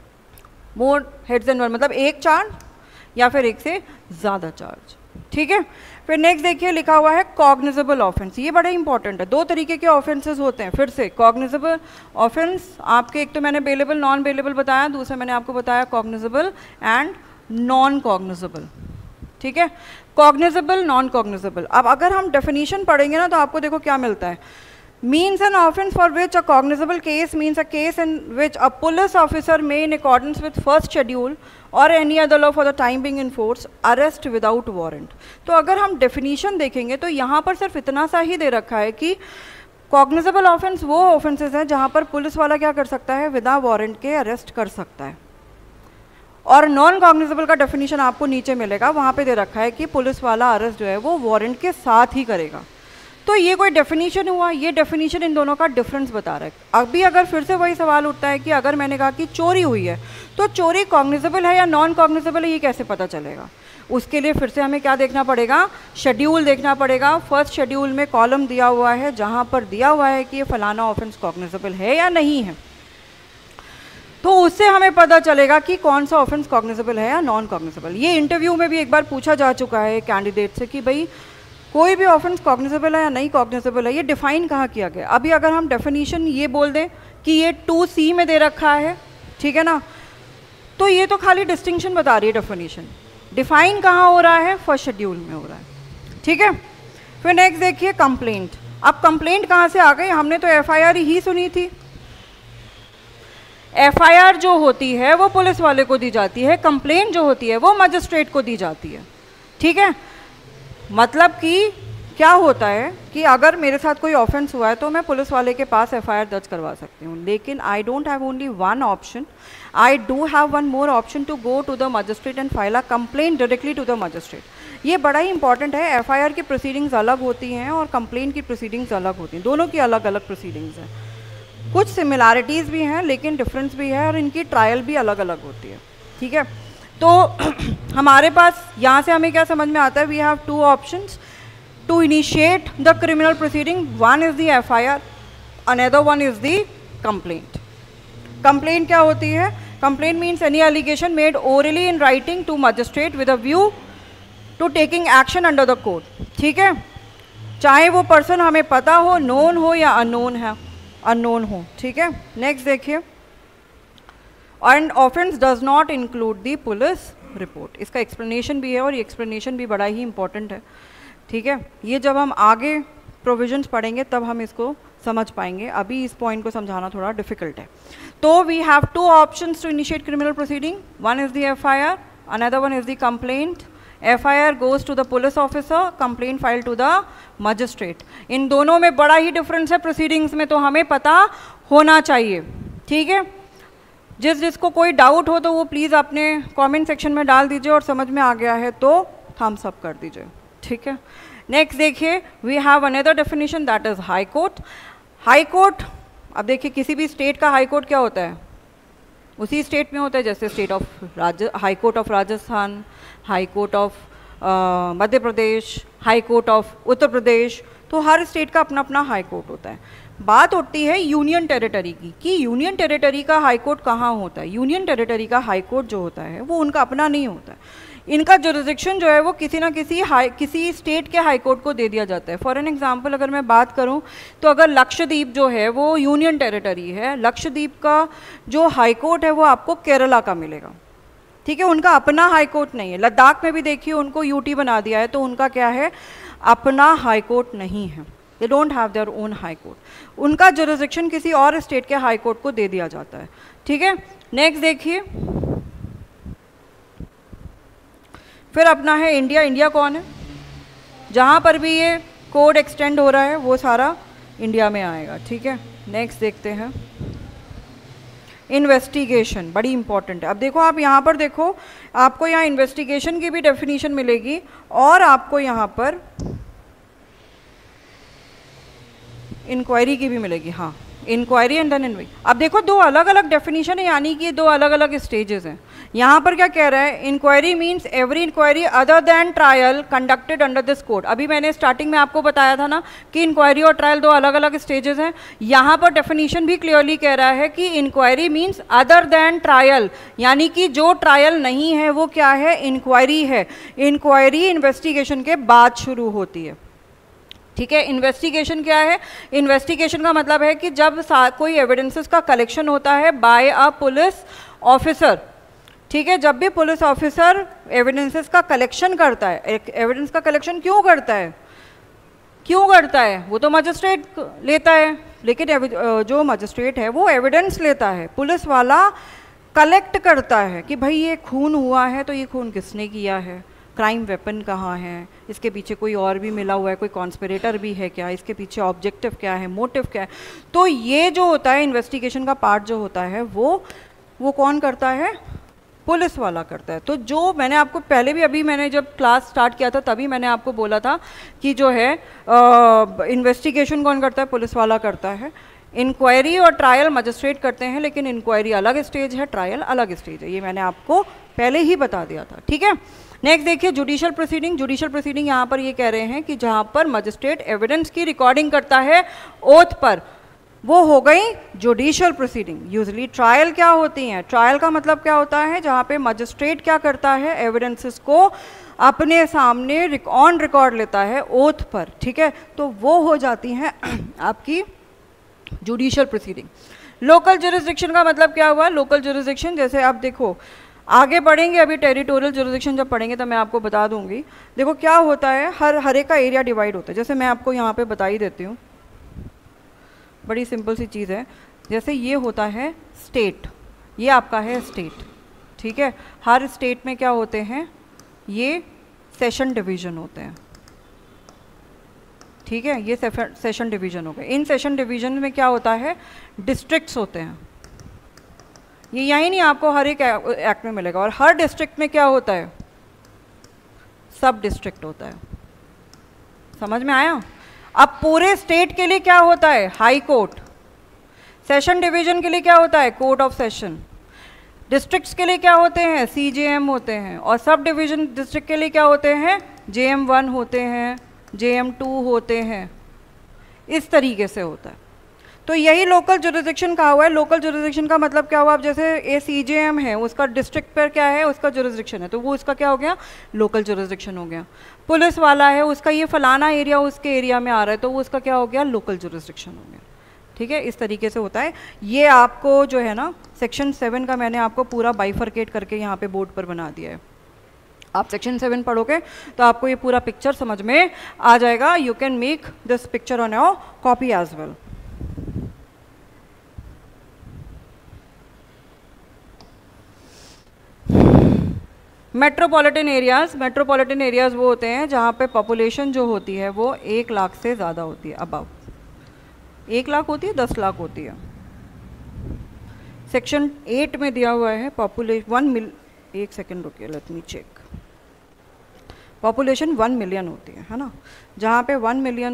More heads than one मतलब एक चार्ज या फिर एक से ज़्यादा चार्ज। ठीक है, फिर नेक्स्ट देखिए लिखा हुआ है कॉग्निजेबल ऑफेंस। ये बड़ा इंपॉर्टेंट है। 2 तरीके के ऑफेंसेस होते हैं। फिर से कॉग्निजेबल ऑफेंस आपके, एक तो मैंने बेलेबल नॉन बेलेबल बताया, दूसरा मैंने आपको बताया कॉग्निजेबल एंड नॉन कॉग्निजेबल। ठीक है, कॉग्निजेबल नॉन कॉग्निजेबल। अब अगर हम डेफिनेशन पढ़ेंगे ना तो आपको देखो क्या मिलता है। means an offense for which a cognizable case means a case in which a police officer may in accordance with first schedule or any other law for the time being in force arrest without warrant। तो अगर हम definition देखेंगे तो यहाँ पर सिर्फ इतना सा ही दे रखा है कि cognizable offense वो offenses हैं जहाँ पर पुलिस वाला क्या कर सकता है, विदा वारंट के अरेस्ट कर सकता है। और नॉन कॉग्निजेबल का डेफिनेशन आपको नीचे मिलेगा, वहाँ पे दे रखा है कि पुलिस वाला अरेस्ट जो है वो वारंट के साथ ही करेगा। तो ये कोई डेफिनेशन हुआ, ये डेफिनेशन इन दोनों का डिफरेंस बता रहा है। अभी अगर फिर से वही सवाल उठता है कि अगर मैंने कहा कि चोरी हुई है तो चोरी कॉग्निजेबल है या नॉन कॉग्निजेबल है, ये कैसे पता चलेगा। उसके लिए फिर से हमें क्या देखना पड़ेगा, शेड्यूल देखना पड़ेगा। फर्स्ट शेड्यूल में कॉलम दिया हुआ है जहाँ पर दिया हुआ है कि ये फलाना ऑफेंस कॉग्निजेबल है या नहीं है, तो उससे हमें पता चलेगा कि कौन सा ऑफेंस कॉग्निजेबल है या नॉन कॉग्निजेबल। ये इंटरव्यू में भी एक बार पूछा जा चुका है कैंडिडेट से कि भाई कोई भी ऑफेंस कॉग्निजेबल है या नहीं कॉग्निजेबल है, ये डिफाइन कहाँ किया गया। अभी अगर हम डेफिनेशन ये बोल दें कि ये 2C में दे रखा है, ठीक है ना, तो ये तो खाली डिस्टिंक्शन बता रही है डेफिनेशन। डिफाइन कहाँ हो रहा है, फर्स्ट शेड्यूल में हो रहा है। ठीक है, फिर नेक्स्ट देखिए कंप्लेंट। अब कंप्लेंट कहाँ से आ गई, हमने तो FIR ही सुनी थी। एफआईआर जो होती है वो पुलिस वाले को दी जाती है, कंप्लेंट जो होती है वो मजिस्ट्रेट को दी जाती है। ठीक है, मतलब कि क्या होता है कि अगर मेरे साथ कोई ऑफेंस हुआ है तो मैं पुलिस वाले के पास एफआईआर दर्ज करवा सकती हूँ, लेकिन I don't have only one option, I do have one more option to go to the magistrate and file a complaint directly to the magistrate. ये बड़ा ही इंपॉर्टेंट है। एफआईआर की प्रोसीडिंग्स अलग होती हैं और कंप्लेंट की प्रोसीडिंग्स अलग होती हैं, दोनों की अलग अलग प्रोसीडिंग्स हैं। कुछ सिमिलैरिटीज़ भी हैं लेकिन डिफरेंस भी है और इनकी ट्रायल भी अलग अलग होती है। ठीक है, तो हमारे पास यहाँ से हमें क्या समझ में आता है, we have two options to initiate the criminal proceeding, one is the FIR, another one is the complaint. Complaint क्या होती है? Complaint means any allegation made orally in writing to magistrate with a view to taking action under the code. ठीक है, चाहे वो person हमें पता हो, नोन हो या अननोन हो। ठीक है, नेक्स्ट देखिए, and offence does not include the police report. इसका एक्सप्लेनेशन भी है और ये एक्सप्लेनेशन भी बड़ा ही इंपॉर्टेंट है। ठीक है, ये जब हम आगे प्रोविजंस पढ़ेंगे तब हम इसको समझ पाएंगे, अभी इस पॉइंट को समझाना थोड़ा डिफिकल्ट है। तो we have two options to initiate criminal proceeding, one is the FIR, another one is the complaint. FIR goes to the police officer, complaint file to the magistrate. इन दोनों में बड़ा ही डिफरेंस है प्रोसीडिंग्स में, तो हमें पता होना चाहिए। ठीक है, जिसको कोई डाउट हो तो वो प्लीज़ अपने कमेंट सेक्शन में डाल दीजिए और समझ में आ गया है तो थम्स अप कर दीजिए। ठीक है, नेक्स्ट देखिए, we have another definition that is high court. High court, अब देखिए किसी भी स्टेट का हाई कोर्ट क्या होता है, उसी स्टेट में होता है, जैसे state of high court of Rajasthan, high court of Madhya Pradesh, high court of Uttar Pradesh, तो हर स्टेट का अपना अपना हाई कोर्ट होता है। बात होती है यूनियन टेरिटरी की, कि यूनियन टेरिटरी का हाई कोर्ट कहाँ होता है। यूनियन टेरिटरी का हाई कोर्ट जो होता है वो उनका अपना नहीं होता है, इनका जुरिसडिक्शन जो है वो किसी ना किसी स्टेट के हाई कोर्ट को दे दिया जाता है। फॉर एन एग्जांपल अगर मैं बात करूं तो अगर लक्षद्वीप जो है वो यूनियन टेरिटरी है, लक्षद्वीप का जो हाई कोर्ट है वो आपको केरला का मिलेगा। ठीक है, उनका अपना हाई कोर्ट नहीं है। लद्दाख में भी देखिए उनको यूटी बना दिया है, तो उनका क्या है, अपना हाई कोर्ट नहीं है, they don't have their own high court, उनका जुरिसडिक्शन किसी और स्टेट के हाई कोर्ट को दे दिया जाता है। ठीक है, नेक्स्ट देखिए, फिर अपना है इंडिया। इंडिया कौन है, जहाँ पर भी ये कोड एक्सटेंड हो रहा है वो सारा इंडिया में आएगा। ठीक है, नेक्स्ट देखते हैं, इन्वेस्टिगेशन बड़ी इंपॉर्टेंट है। अब देखो आप यहाँ पर देखो, आपको यहाँ इन्वेस्टिगेशन की भी डेफिनेशन मिलेगी और आपको यहाँ पर इंक्वायरी की भी मिलेगी। हाँ, इंक्वायरी एंड देन इन्वेस्टिगेशन। अब देखो दो अलग अलग डेफिनेशन है, यानी कि दो अलग अलग स्टेजेस हैं। यहाँ पर क्या कह रहा है, inquiry means every inquiry other than trial conducted under this code. अभी मैंने स्टार्टिंग में आपको बताया था ना कि इंक्वायरी और ट्रायल दो अलग अलग स्टेजेस हैं। यहाँ पर डेफिनेशन भी क्लियरली कह रहा है कि inquiry means other than trial, यानी कि जो ट्रायल नहीं है वो क्या है, इंक्वायरी है। इंक्वायरी इन्वेस्टिगेशन के बाद शुरू होती है। ठीक है, इन्वेस्टिगेशन क्या है, इन्वेस्टिगेशन का मतलब है कि जब कोई एविडेंसेस का कलेक्शन होता है बाय अ पुलिस ऑफिसर। ठीक है, जब भी पुलिस ऑफिसर एविडेंसेस का कलेक्शन करता है, एविडेंस का कलेक्शन क्यों करता है, वो तो मजिस्ट्रेट लेता है, लेकिन जो मजिस्ट्रेट है वो एविडेंस लेता है, पुलिस वाला कलेक्ट करता है कि भाई ये खून हुआ है तो ये खून किसने किया है, क्राइम वेपन कहाँ है, इसके पीछे कोई और भी मिला हुआ है, कोई कॉन्स्पिरेटर भी है क्या, इसके पीछे ऑब्जेक्टिव क्या है, मोटिव क्या है। तो ये जो होता है इन्वेस्टिगेशन का पार्ट जो होता है वो कौन करता है, पुलिस वाला करता है। तो जो मैंने आपको पहले भी, अभी मैंने जब क्लास स्टार्ट किया था तभी मैंने आपको बोला था कि जो है इन्वेस्टिगेशन कौन करता है, पुलिस वाला करता है। इंक्वायरी और ट्रायल मजिस्ट्रेट करते हैं, लेकिन इंक्वायरी अलग स्टेज है, ट्रायल अलग स्टेज है, ये मैंने आपको पहले ही बता दिया था। ठीक है, नेक्स्ट देखिए, जुडिशियल प्रोसीडिंग। जुडिशियल प्रोसीडिंग यहाँ पर ये कह रहे हैं कि जहाँ पर मजिस्ट्रेट एविडेंस की रिकॉर्डिंग करता है ओथ पर, वो हो गई जुडिशियल प्रोसीडिंग। यूजली ट्रायल क्या होती हैं, ट्रायल का मतलब क्या होता है, जहाँ पे मजिस्ट्रेट क्या करता है, एविडेंसेस को अपने सामने ऑन रिकॉर्ड लेता है ओथ पर। ठीक है, तो वो हो जाती हैं आपकी जुडिशियल प्रोसीडिंग। लोकल जुरिसडिक्शन का मतलब क्या हुआ, लोकल जुरिसडिक्शन जैसे आप देखो आगे बढ़ेंगे, अभी टेरिटोरियल जुरिसडिक्शन जब पढ़ेंगे तो मैं आपको बता दूंगी। देखो क्या होता है, हर एक का एरिया डिवाइड होता है। जैसे मैं आपको यहाँ पे बता ही देती हूँ, बड़ी सिंपल सी चीज़ है। जैसे ये होता है स्टेट, ये आपका है स्टेट, ठीक है। हर स्टेट में क्या होते हैं, ये सेशन डिवीज़न होते हैं, ठीक है। ये सेशन डिवीज़न हो गए। इन सेशन डिवीज़न में क्या होता है, डिस्ट्रिक्ट्स होते हैं। ये यही नहीं आपको हर एक एक्ट में मिलेगा। और हर डिस्ट्रिक्ट में क्या होता है, सब डिस्ट्रिक्ट होता है। समझ में आया? अब पूरे स्टेट के लिए क्या होता है, हाई कोर्ट। सेशन डिवीज़न के लिए क्या होता है, कोर्ट ऑफ सेशन। डिस्ट्रिक्ट्स के लिए क्या होते हैं, CJM होते हैं। और सब डिवीज़न डिस्ट्रिक्ट के लिए क्या होते हैं, JM1 होते हैं, JM2 होते हैं। इस तरीके से होता है। तो यही लोकल जुरिसडिक्शन कहा हुआ है। लोकल जुरिसडिक्शन का मतलब क्या हुआ, अब जैसे ये CJM है, उसका डिस्ट्रिक्ट पर क्या है, उसका जुरिसडिक्शन है, तो वो उसका क्या हो गया, लोकल जुरिसडिक्शन हो गया। पुलिस वाला है, उसका ये फलाना एरिया उसके एरिया में आ रहा है, तो वो उसका क्या हो गया, लोकल जुरिसडिक्शन हो गया, ठीक है। इस तरीके से होता है। ये आपको जो है ना सेक्शन 7 का मैंने आपको पूरा बाइफरकेट करके यहाँ पे बोर्ड पर बना दिया है। आप सेक्शन 7 पढ़ोगे तो आपको ये पूरा पिक्चर समझ में आ जाएगा। You can make this picture on your copy as well. Metropolitan areas वो होते हैं जहाँ पे पॉपुलेशन जो होती है वो 1 लाख से ज़्यादा होती है। अबाउ 1 लाख होती है, 10 लाख होती है। सेक्शन 8 में दिया हुआ है पॉपुलेशन 1 सेकेंड रुकिए, let me check. Population 1 million होती है ना। जहाँ पे 1 मिलियन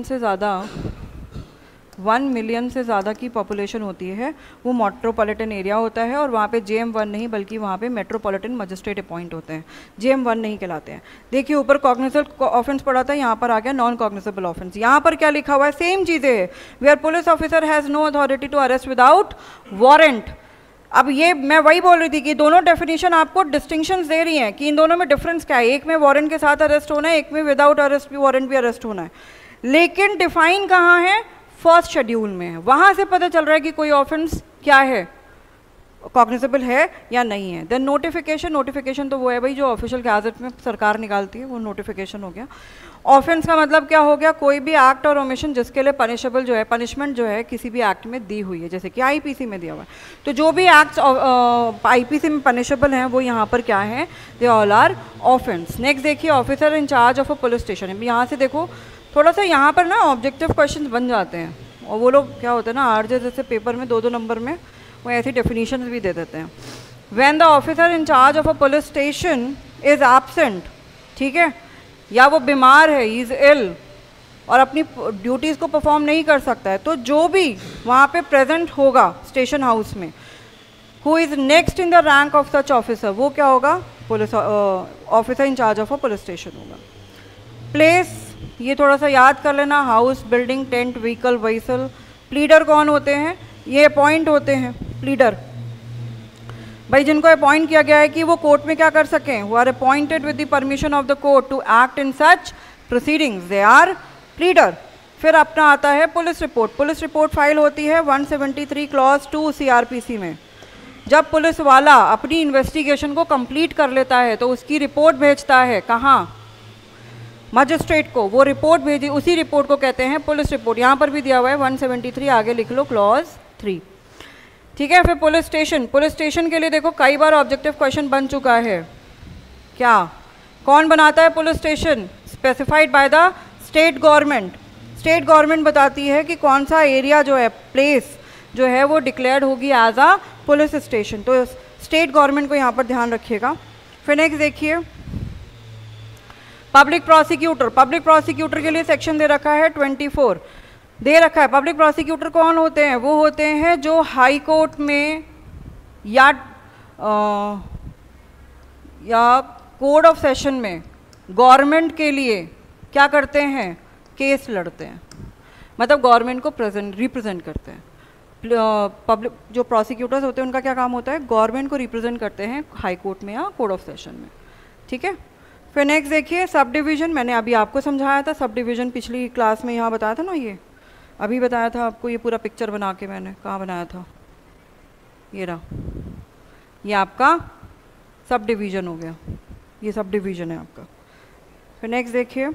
से ज़्यादा की पॉपुलेशन होती है वो मेट्रोपॉलिटन एरिया होता है। और वहाँ पे JM1 नहीं बल्कि वहाँ पे मेट्रोपॉलिटन मजिस्ट्रेट अपॉइंट होते हैं, JM1 नहीं कहलाते हैं। देखिए ऊपर कॉग्निजेबल ऑफेंस पड़ा था, यहाँ पर आ गया नॉन कॉग्निजेबल ऑफेंस। यहाँ पर क्या लिखा हुआ है, सेम चीज़ें है, where police officer has no authority to arrest without warrant. अब ये मैं वही बोल रही थी कि दोनों डेफिनेशन आपको डिस्टिंक्शंस दे रही हैं कि इन दोनों में डिफरेंस क्या है। एक में वारंट के साथ अरेस्ट होना है, एक में विदाउट अरेस्ट भी वारंट भी अरेस्ट होना है। लेकिन डिफाइन कहाँ है, फर्स्ट शेड्यूल में है। वहाँ से पता चल रहा है कि कोई ऑफेंस क्या है, कॉग्निजेबल है या नहीं है। देन नोटिफिकेशन तो वो है भाई जो ऑफिशियल गैजेट में सरकार निकालती है, वो नोटिफिकेशन हो गया। ऑफेंस का मतलब क्या हो गया, कोई भी एक्ट और ओमिशन जिसके लिए पनिशेबल जो है, पनिशमेंट जो है किसी भी एक्ट में दी हुई है, जैसे कि IPC में दिया हुआ है। तो जो भी एक्ट्स IPC में पनिशेबल हैं वो यहाँ पर क्या है, they all are offence. Next देखिए, officer in charge of a police station. यहाँ से देखो थोड़ा सा यहाँ पर ना ऑब्जेक्टिव क्वेश्चन बन जाते हैं, और वो लोग क्या होते हैं ना, RJ जैसे पेपर में 2-2 नंबर में वो ऐसी डेफिनेशन भी दे देते हैं। When the officer in charge of a police station is absent, ठीक है, या वो बीमार है, इज इल, और अपनी ड्यूटीज़ को परफॉर्म नहीं कर सकता है, तो जो भी वहाँ पे प्रेजेंट होगा स्टेशन हाउस में, who is next in the rank of such officer, वो क्या होगा, police officer in charge of a police station होगा। प्लेस, ये थोड़ा सा याद कर लेना, house, building, tent, vehicle, vessel. Pleader कौन होते हैं, ये अपॉइंट होते हैं प्लीडर, भाई जिनको अपॉइंट किया गया है कि वो कोर्ट में क्या कर सकें, वो are appointed with the permission of the court to act in such proceedings, they are pleader. फिर अपना आता है police report. Police report file होती है 173 क्लॉज 2 CRPC में। जब पुलिस वाला अपनी इन्वेस्टिगेशन को कंप्लीट कर लेता है तो उसकी रिपोर्ट भेजता है, कहाँ, मजिस्ट्रेट को। वो रिपोर्ट भेजी, उसी रिपोर्ट को कहते हैं पुलिस रिपोर्ट। यहाँ पर भी दिया हुआ है 173, आगे लिख लो क्लॉज 3, ठीक है। फिर पुलिस स्टेशन के लिए देखो कई बार ऑब्जेक्टिव क्वेश्चन बन चुका है। क्या, कौन बनाता है police station, specified by the state government. State government बताती है कि कौन सा एरिया जो है, प्लेस जो है वो डिक्लेयर्ड होगी एज अ पुलिस स्टेशन। तो स्टेट गवर्नमेंट को यहाँ पर ध्यान रखिएगा। फिर नेक्स्ट देखिए, पब्लिक प्रोसिक्यूटर के लिए सेक्शन दे रखा है 24 दे रखा है। पब्लिक प्रोसिक्यूटर कौन होते हैं, वो होते हैं जो हाई कोर्ट में या कोर्ट ऑफ सेशन में गवर्नमेंट के लिए क्या करते हैं, केस लड़ते हैं, मतलब गवर्नमेंट को रिप्रेजेंट करते हैं। पब्लिक जो प्रोसिक्यूटर्स होते हैं उनका क्या काम होता है, गवर्नमेंट को रिप्रेजेंट करते हैं हाई कोर्ट में या कोर्ट ऑफ सेशन में, ठीक है। फिर नेक्स्ट देखिए, सब डिवीज़न। मैंने अभी आपको समझाया था सब डिवीज़न, पिछली क्लास में यहाँ बताया था ना, ये अभी बताया था आपको, ये पूरा पिक्चर बना के मैंने कहाँ बनाया था, ये रहा, ये आपका सब डिवीज़न हो गया, ये सब डिवीज़न है आपका। फिर नेक्स्ट देखिए,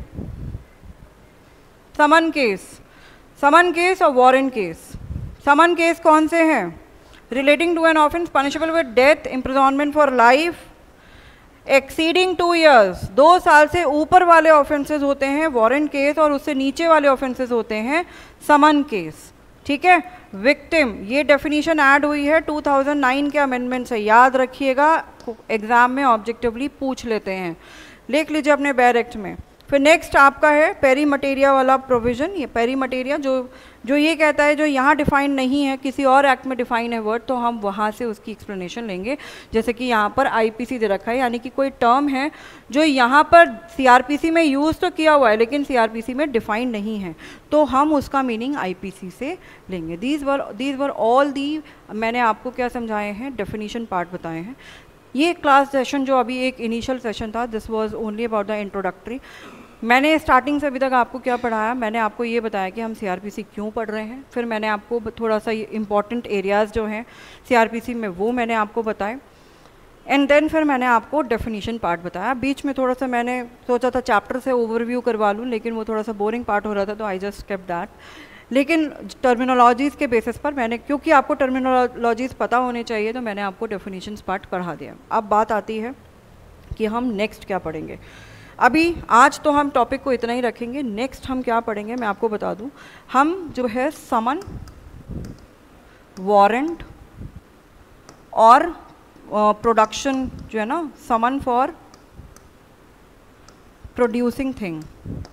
समन केस और वारंट केस। समन केस कौन से हैं, relating to an offence punishable with death, imprisonment for life, exceeding 2 years, 2 साल से ऊपर वाले ऑफेंसेस होते हैं वारंट केस, और उससे नीचे वाले ऑफेंसेस होते हैं समन केस, ठीक है। विक्टिम, ये डेफिनेशन ऐड हुई है 2009 के अमेंडमेंट से, याद रखिएगा, एग्जाम में ऑब्जेक्टिवली पूछ लेते हैं, लिख लीजिए अपने बैर एक्ट में। फिर नेक्स्ट आपका है पेरी मटेरिया वाला प्रोविज़न। ये पेरी मटेरिया जो ये कहता है जो यहाँ डिफाइन नहीं है, किसी और एक्ट में डिफाइन है वर्ड, तो हम वहाँ से उसकी एक्सप्लेनेशन लेंगे। जैसे कि यहाँ पर आईपीसी दे रखा है, यानी कि कोई टर्म है जो यहाँ पर सीआरपीसी में यूज़ तो किया हुआ है लेकिन सीआरपीसी में डिफाइन नहीं है, तो हम उसका मीनिंग आईपीसी से लेंगे। दीज वर ऑल दी, मैंने आपको क्या समझाए हैं, डेफिनीशन पार्ट बताए हैं। ये क्लास सेशन जो अभी एक इनिशियल सेशन था, this was only about the introductory. मैंने स्टार्टिंग से अभी तक आपको क्या पढ़ाया, मैंने आपको ये बताया कि हम सीआरपीसी क्यों पढ़ रहे हैं, फिर मैंने आपको थोड़ा सा इंपॉर्टेंट एरियाज़ जो हैं सीआरपीसी में वो मैंने आपको बताए, एंड देन फिर मैंने आपको डेफिनीशन पार्ट बताया। बीच में थोड़ा सा मैंने सोचा था चैप्टर से ओवरव्यू करवा लूँ, लेकिन वो थोड़ा सा बोरिंग पार्ट हो रहा था, तो आई जस्ट केप्ट दैट। लेकिन टर्मिनोलॉजीज़ के बेसिस पर मैंने, क्योंकि आपको टर्मिनोलॉजीज़ पता होने चाहिए, तो मैंने आपको डेफिनीशंस पार्ट पढ़ा दिया। अब बात आती है कि हम नेक्स्ट क्या पढ़ेंगे। अभी आज तो हम टॉपिक को इतना ही रखेंगे, नेक्स्ट हम क्या पढ़ेंगे मैं आपको बता दूं। हम जो है समन, वारंट और प्रोडक्शन जो है ना, समन फॉर प्रोड्यूसिंग थिंग,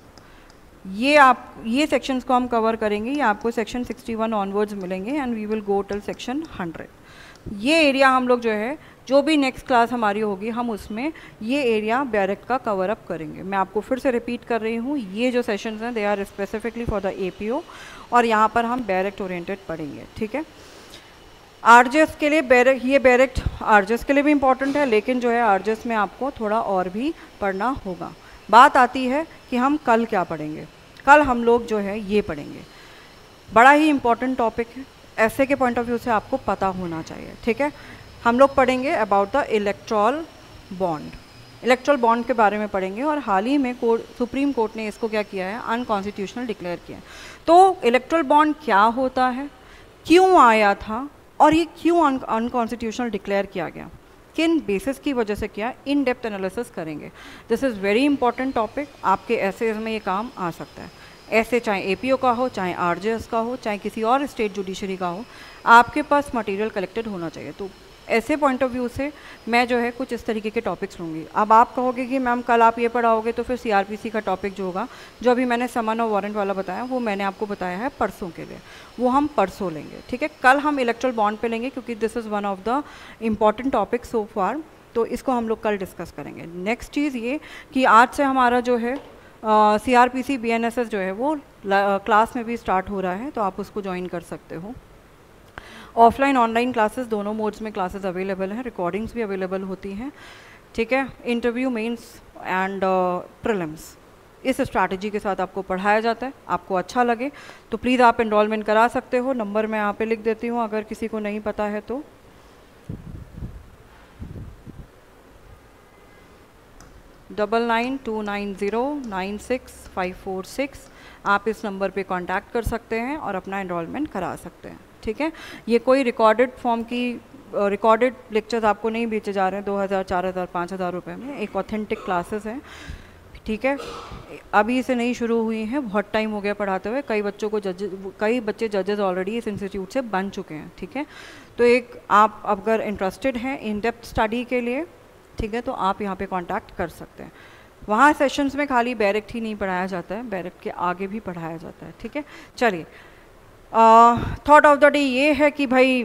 ये सेक्शंस को हम कवर करेंगे। ये आपको सेक्शन 61 ऑनवर्ड्स मिलेंगे and we will go till section 100। ये एरिया हम लोग जो है, जो भी नेक्स्ट क्लास हमारी होगी, हम उसमें ये एरिया डायरेक्ट का कवर अप करेंगे। मैं आपको फिर से रिपीट कर रही हूँ, ये जो सेशंस हैं they are specifically for the APO, और यहाँ पर हम डायरेक्ट ओरिएंटेड पढ़ेंगे, ठीक है। आरजेएस के लिए ये डायरेक्ट आरजेएस के लिए भी इम्पॉर्टेंट है, लेकिन जो है आरजेएस में आपको थोड़ा और भी पढ़ना होगा। बात आती है कि हम कल क्या पढ़ेंगे। कल हम लोग जो है ये पढ़ेंगे, बड़ा ही इम्पॉर्टेंट टॉपिक है, ऐसे के पॉइंट ऑफ व्यू से आपको पता होना चाहिए, ठीक है। हम लोग पढ़ेंगे about the electoral bond. Electoral bond के बारे में पढ़ेंगे, और हाल ही में सुप्रीम कोर्ट ने इसको क्या किया है, अनकॉन्स्टिट्यूशनल डिक्लेयर किया है। तो इलेक्ट्रल बॉन्ड क्या होता है, क्यों आया था, और ये क्यों अनकॉन्स्टिट्यूशनल डिक्लेयर किया गया, किन बेसिस की वजह से किया, इन डेप्थ एनालिसिस करेंगे। This is very important topic, आपके एसेज में ये काम आ सकता है। ऐसे चाहे एपीओ का हो, चाहे आरजेएस का हो, चाहे किसी और स्टेट जुडिशरी का हो, आपके पास मटेरियल कलेक्टेड होना चाहिए। तो ऐसे पॉइंट ऑफ व्यू से मैं जो है कुछ इस तरीके के टॉपिक्स लूँगी। अब आप कहोगे कि मैम कल आप ये पढ़ाओगे, तो फिर सीआरपीसी का टॉपिक जो होगा, जो अभी मैंने समन और वारंट वाला बताया, वो मैंने आपको बताया है परसों के लिए, वो हम परसों लेंगे, ठीक है। कल हम इलेक्ट्रल बॉन्ड पे लेंगे, क्योंकि this is one of the important topic so far, तो इसको हम लोग कल डिस्कस करेंगे। नेक्स्ट चीज़ ये कि आज से हमारा जो है सीआरपीसी बीएनएसएस जो है वो क्लास में भी स्टार्ट हो रहा है, तो आप उसको ज्वाइन कर सकते हो। ऑफलाइन ऑनलाइन क्लासेस दोनों मोड्स में क्लासेस अवेलेबल हैं, रिकॉर्डिंग्स भी अवेलेबल होती हैं, ठीक है। इंटरव्यू, मेंस एंड प्रीलिम्स इस स्ट्रैटेजी के साथ आपको पढ़ाया जाता है। आपको अच्छा लगे तो प्लीज़ आप एनरोलमेंट करा सकते हो। नंबर मैं यहाँ पे लिख देती हूँ, अगर किसी को नहीं पता है तो। डबल 9929096546, आप इस नंबर पे कांटेक्ट कर सकते हैं और अपना एनरोलमेंट करा सकते हैं, ठीक है। ये कोई रिकॉर्डेड फॉर्म की रिकॉर्डेड लेक्चर्स आपको नहीं बेचे जा रहे हैं 2000, 4000, 5000 रुपये में। एक ऑथेंटिक क्लासेस हैं, ठीक है। अभी से नहीं शुरू हुई हैं, बहुत टाइम हो गया पढ़ाते हुए। कई बच्चे जजेस ऑलरेडी इस इंस्टीट्यूट से बन चुके हैं, ठीक है। तो एक आप अगर इंटरेस्टेड हैं इन डेप्थ स्टडी के लिए, ठीक है, तो आप यहाँ पे कांटेक्ट कर सकते हैं। वहाँ सेशंस में खाली डायरेक्ट ही नहीं पढ़ाया जाता है, डायरेक्ट के आगे भी पढ़ाया जाता है, ठीक है। चलिए, थॉट ऑफ द डे ये है कि भाई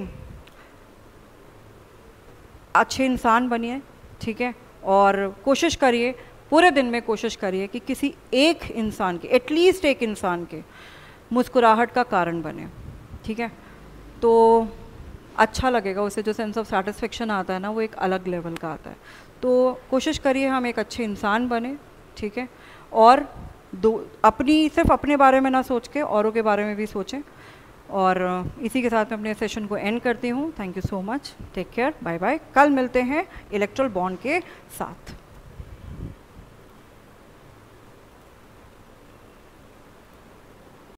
अच्छे इंसान बनिए, ठीक है, और कोशिश करिए, पूरे दिन में कोशिश करिए कि किसी एक इंसान के, एटलीस्ट एक इंसान के मुस्कुराहट का कारण बने, ठीक है। तो अच्छा लगेगा, उससे जो सेंस ऑफ सेटिस्फेक्शन आता है ना, वो एक अलग लेवल का आता है। तो कोशिश करिए हम एक अच्छे इंसान बने, ठीक है, और सिर्फ अपने बारे में ना सोच के औरों के बारे में भी सोचें। और इसी के साथ मैं अपने सेशन को एंड करती हूँ। Thank you so much, take care, bye bye. कल मिलते हैं इलेक्ट्रल बॉन्ड के साथ।